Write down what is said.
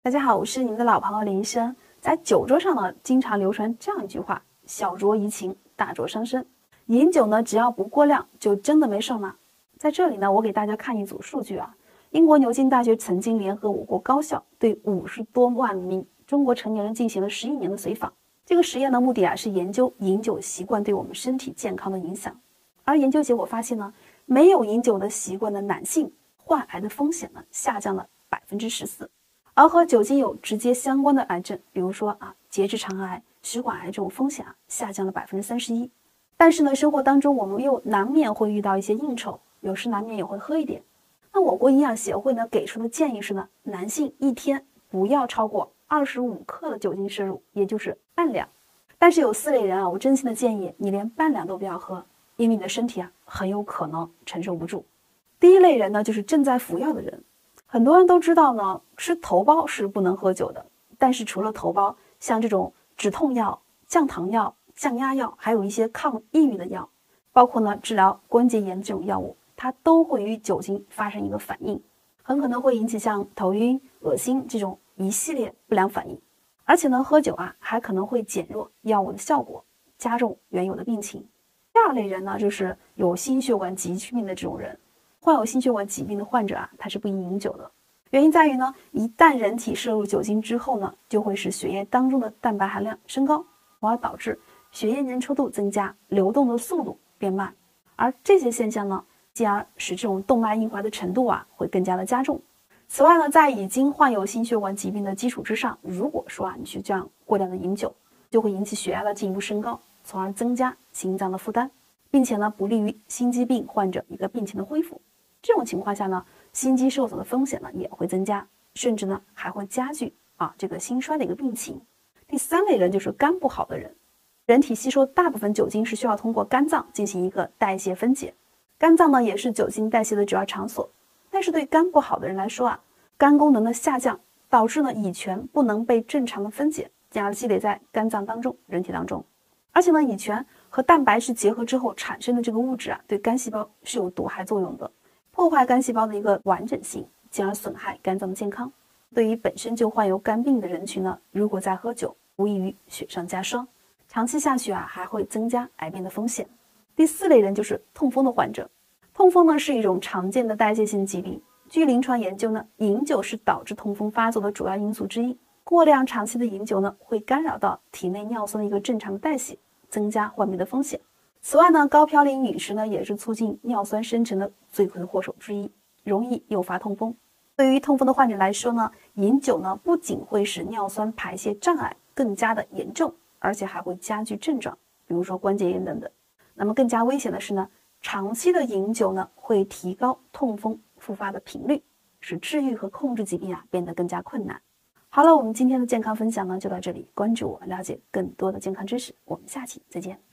大家好，我是你们的老朋友林医生。在酒桌上呢，经常流传这样一句话：小酌怡情，大酌伤身。饮酒呢，只要不过量，就真的没事吗？在这里呢，我给大家看一组数据啊。英国牛津大学曾经联合我国高校，对50多万名中国成年人进行了11年的随访。这个实验的目的是研究饮酒习惯对我们身体健康的影响。而研究结果发现呢，没有饮酒的习惯的男性患癌的风险呢下降了14%，而和酒精有直接相关的癌症，比如说结直肠癌、食管癌这种风险下降了31%。但是呢，生活当中我们又难免会遇到一些应酬，有时难免也会喝一点。那我国营养协会呢给出的建议是呢，男性一天不要超过25克的酒精摄入，也就是半两。但是有4类人我真心的建议你连半两都不要喝，因为你的身体很有可能承受不住。第一类人呢，就是正在服药的人。很多人都知道呢，吃头孢是不能喝酒的，但是除了头孢，像这种止痛药、降糖药、降压药，还有一些抗抑郁的药，包括呢治疗关节炎这种药物，它都会与酒精发生一个反应，很可能会引起像头晕、恶心这种一系列不良反应。而且呢，喝酒还可能会减弱药物的效果，加重原有的病情。第二类人呢，就是有心血管疾病的这种人。患有心血管疾病的患者他是不宜饮酒的。原因在于呢，一旦人体摄入酒精之后呢，就会使血液当中的蛋白含量升高，从而导致血液粘稠度增加，流动的速度变慢。而这些现象呢，进而使这种动脉硬化的程度会更加的加重。此外呢，在已经患有心血管疾病的基础之上，如果说你去这样过量的饮酒，就会引起血压的进一步升高，从而增加心脏的负担，并且呢，不利于心肌病患者一个病情的恢复。这种情况下呢，心肌受损的风险呢也会增加，甚至呢还会加剧这个心衰的一个病情。第3类人就是肝不好的人。人体吸收大部分酒精是需要通过肝脏进行一个代谢分解，肝脏呢也是酒精代谢的主要场所。但是对肝不好的人来说肝功能的下降导致呢乙醛不能被正常的分解，进而积累在肝脏当中、人体当中。而且呢，乙醛和蛋白质结合之后产生的这个物质对肝细胞是有毒害作用的，破坏肝细胞的一个完整性，进而损害肝脏的健康。对于本身就患有肝病的人群呢，如果再喝酒，无异于雪上加霜，长期下去还会增加癌变的风险。第4类人就是痛风的患者。痛风呢是一种常见的代谢性疾病，据临床研究呢，饮酒是导致痛风发作的主要因素之一。过量长期的饮酒呢，会干扰到体内尿酸的一个正常的代谢，增加患病的风险。此外呢，高嘌呤饮食呢也是促进尿酸生成的罪魁祸首之一，容易诱发痛风。对于痛风的患者来说呢，饮酒呢不仅会使尿酸排泄障碍更加的严重，而且还会加剧症状，比如说关节炎等等。那么更加危险的是呢，长期的饮酒呢会提高痛风复发的频率，使治愈和控制疾病变得更加困难。好了，我们今天的健康分享呢就到这里，关注我，了解更多的健康知识，我们下期再见。